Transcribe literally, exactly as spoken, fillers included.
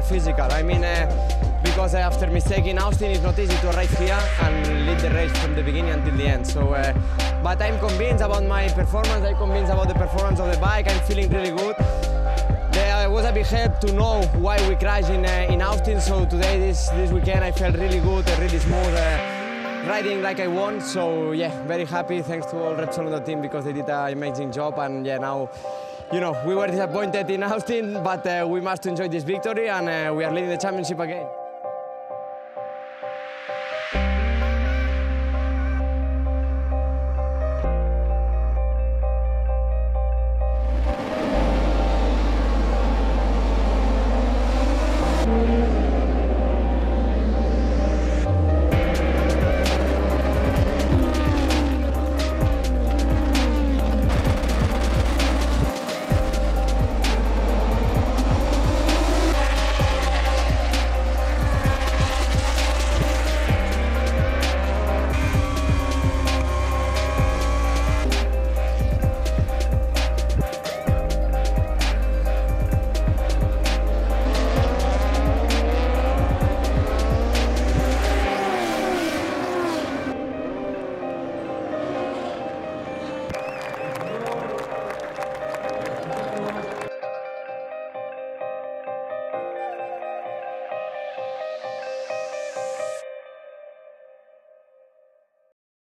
uh, physical. I mean, uh, because after mistake in Austin, it's not easy to arrive here and lead the race from the beginning until the end. So, uh, but I'm convinced about my performance. I'm convinced about the performance of the bike. I'm feeling really good. There was a big help to know why we crashed in uh, in Austin. So today, this this weekend, I felt really good, uh, really smooth. Uh, Riding like I want, so yeah, very happy. Thanks to all Repsol on the team because they did an amazing job. And yeah, now, you know, we were disappointed in Austin, but uh, we must enjoy this victory, and uh, we are leading the championship again.